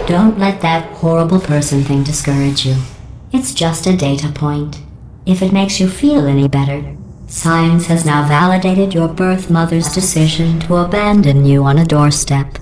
Don't let that horrible person thing discourage you. It's just a data point. If it makes you feel any better, science has now validated your birth mother's decision to abandon you on a doorstep.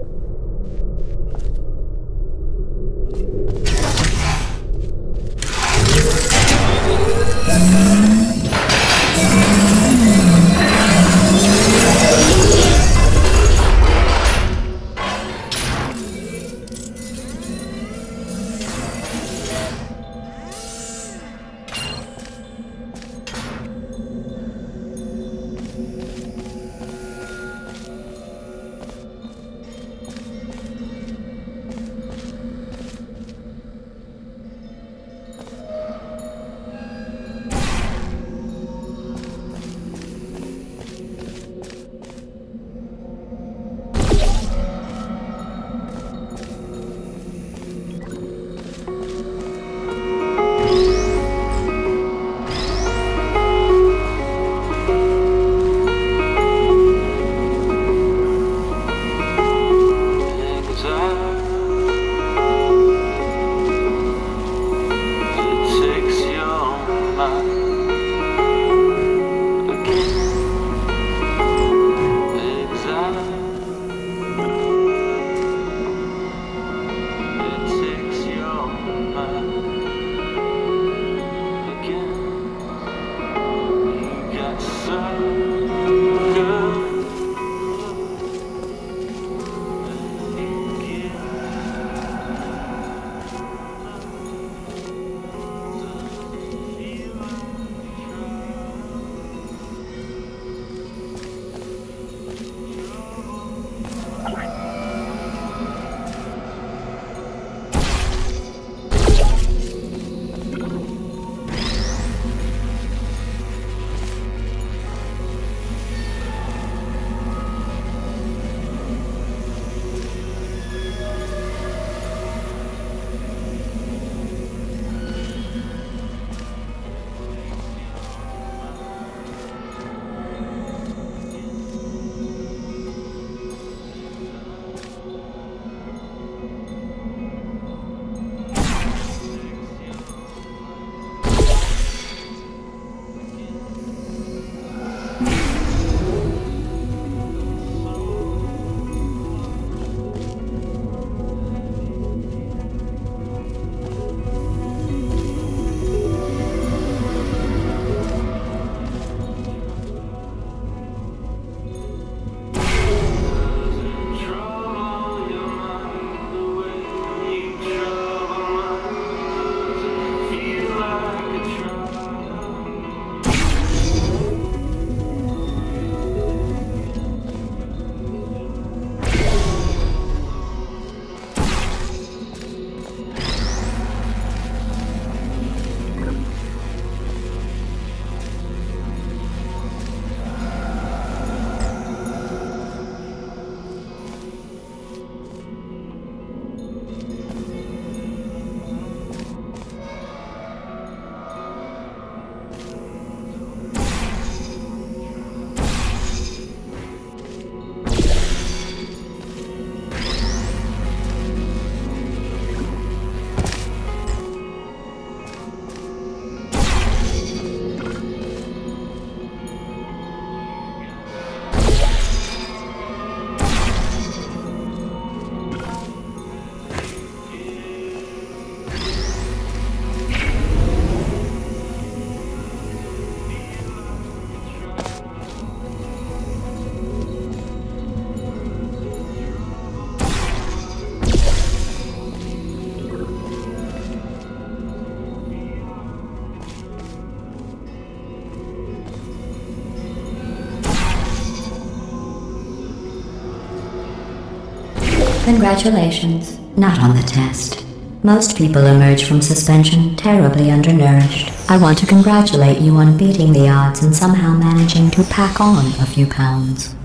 Congratulations. Not on the test. Most people emerge from suspension terribly undernourished. I want to congratulate you on beating the odds and somehow managing to pack on a few pounds.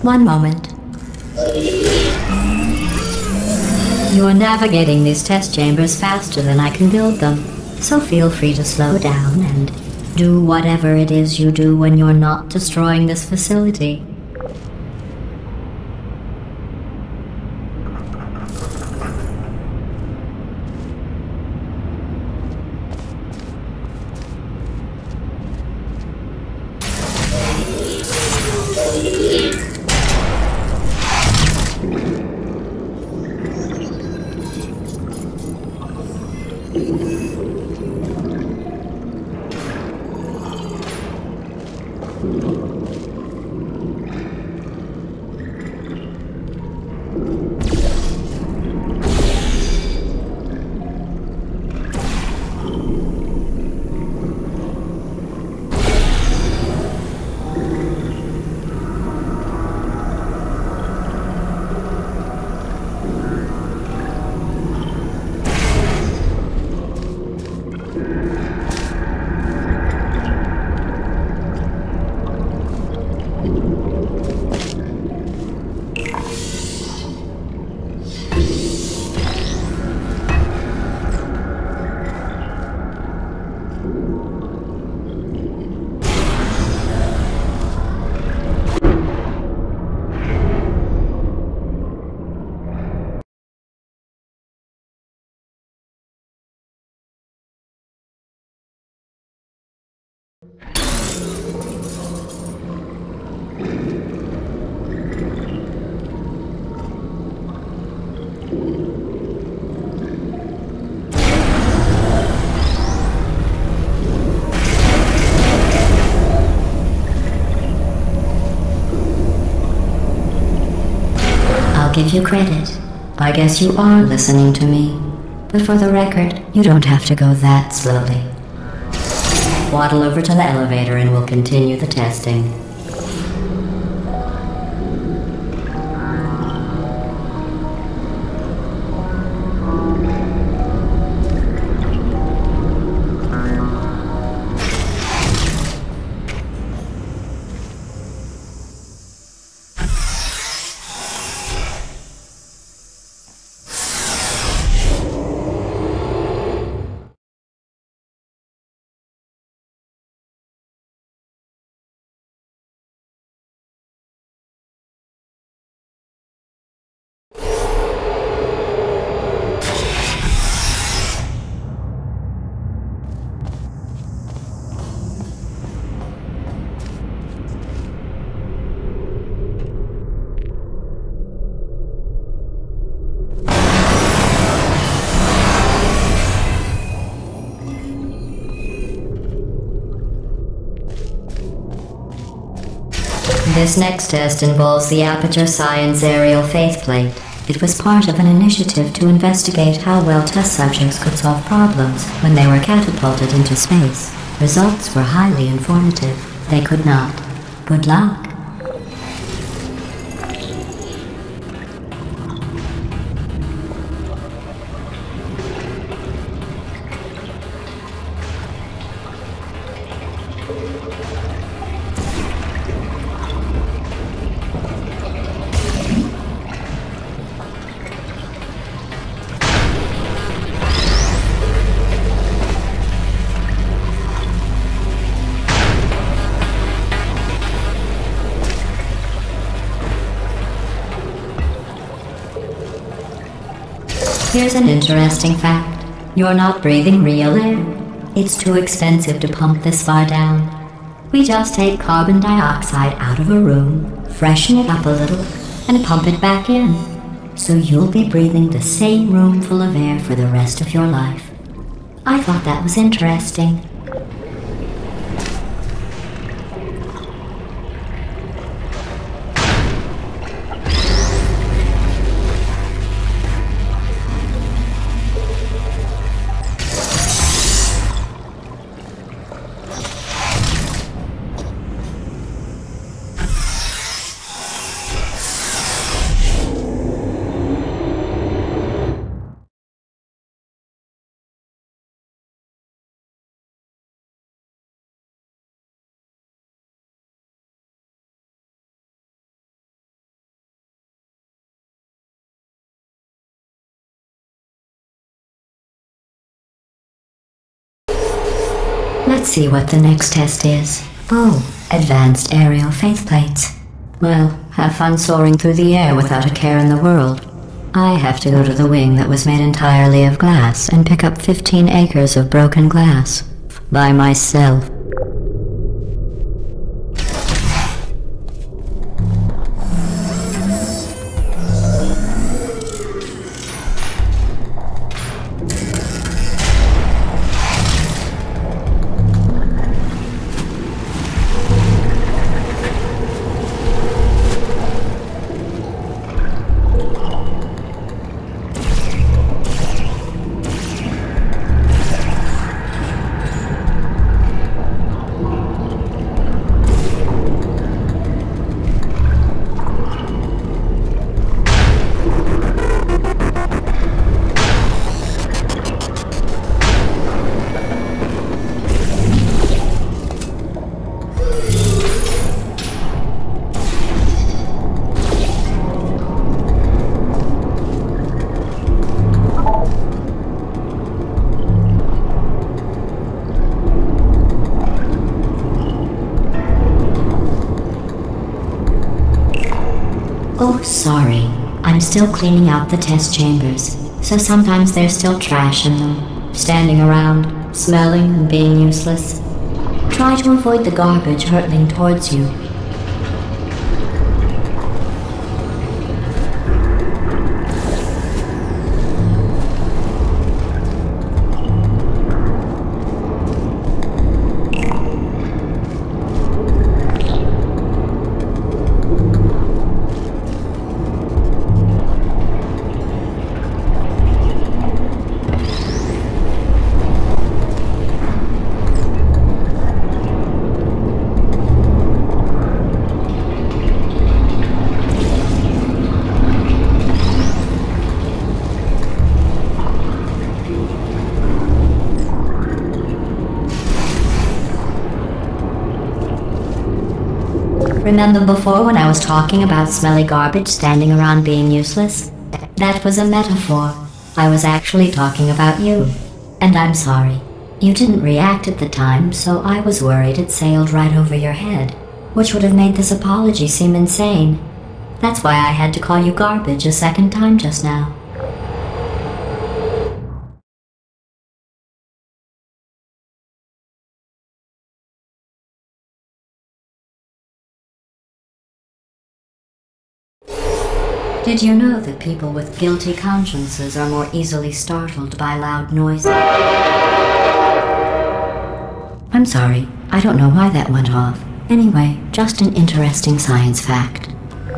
One moment. You're navigating these test chambers faster than I can build them, so feel free to slow down and do whatever it is you do when you're not destroying this facility. Give you credit. I guess you are listening to me. But for the record, you don't have to go that slowly. Waddle over to the elevator and we'll continue the testing. This next test involves the Aperture Science Aerial Faithplate. It was part of an initiative to investigate how well test subjects could solve problems when they were catapulted into space. Results were highly informative. They could not. Good luck. Here's an interesting fact. You're not breathing real air. It's too expensive to pump this far down. We just take carbon dioxide out of a room, freshen it up a little, and pump it back in. So you'll be breathing the same room full of air for the rest of your life. I thought that was interesting. Let's see what the next test is. Oh, advanced aerial faceplates. Well, have fun soaring through the air without a care in the world. I have to go to the wing that was made entirely of glass and pick up 15 acres of broken glass. By myself. Oh, sorry. I'm still cleaning out the test chambers, so sometimes there's still trash in them, standing around, smelling and being useless. Try to avoid the garbage hurtling towards you. Remember before when I was talking about smelly garbage standing around being useless? That was a metaphor. I was actually talking about you. And I'm sorry. You didn't react at the time, so I was worried it sailed right over your head, which would have made this apology seem insane. That's why I had to call you garbage a second time just now. Did you know that people with guilty consciences are more easily startled by loud noises? I'm sorry, I don't know why that went off. Anyway, just an interesting science fact.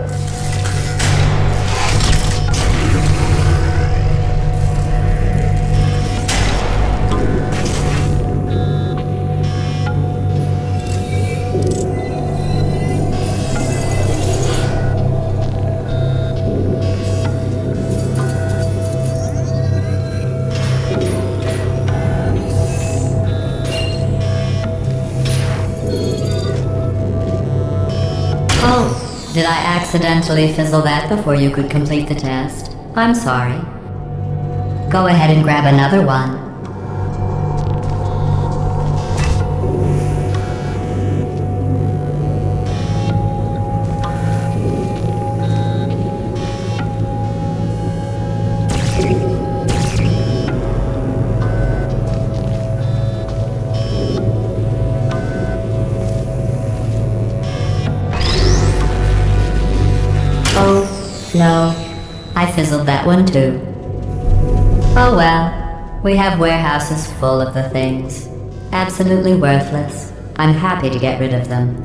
Did I accidentally fizzle that before you could complete the test? I'm sorry. Go ahead and grab another one. No, I fizzled that one too. Oh well, we have warehouses full of the things. Absolutely worthless. I'm happy to get rid of them.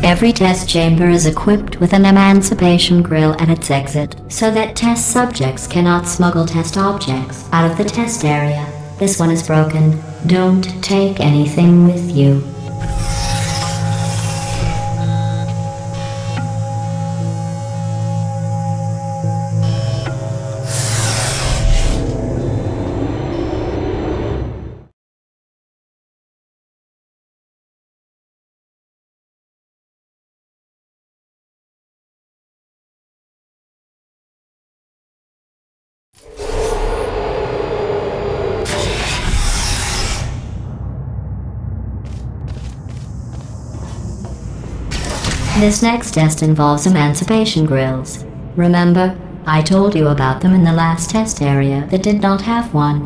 Every test chamber is equipped with an emancipation grill at its exit, so that test subjects cannot smuggle test objects out of the test area. This one is broken. Don't take anything with you. This next test involves emancipation grills. Remember, I told you about them in the last test area that did not have one.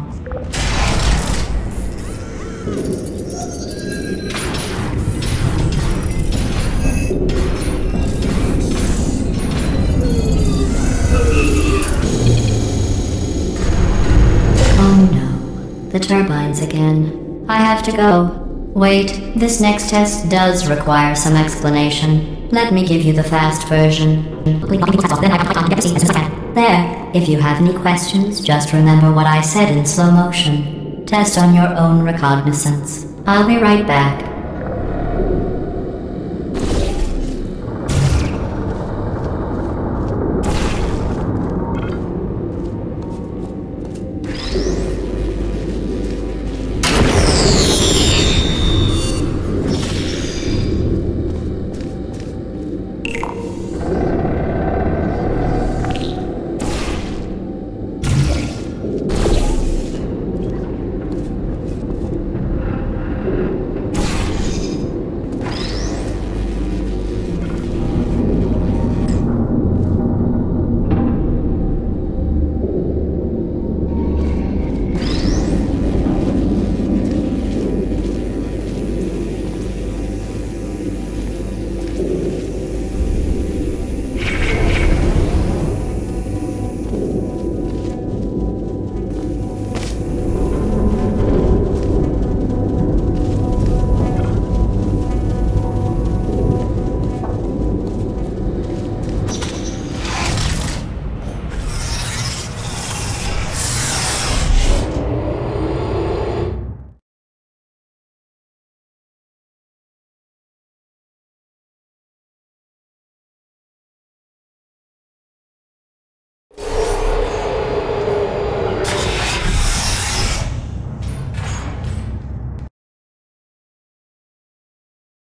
Oh no, the turbines again. I have to go. Wait, this next test does require some explanation. Let me give you the fast version. There, if you have any questions, just remember what I said in slow motion. Test on your own recognizance. I'll be right back.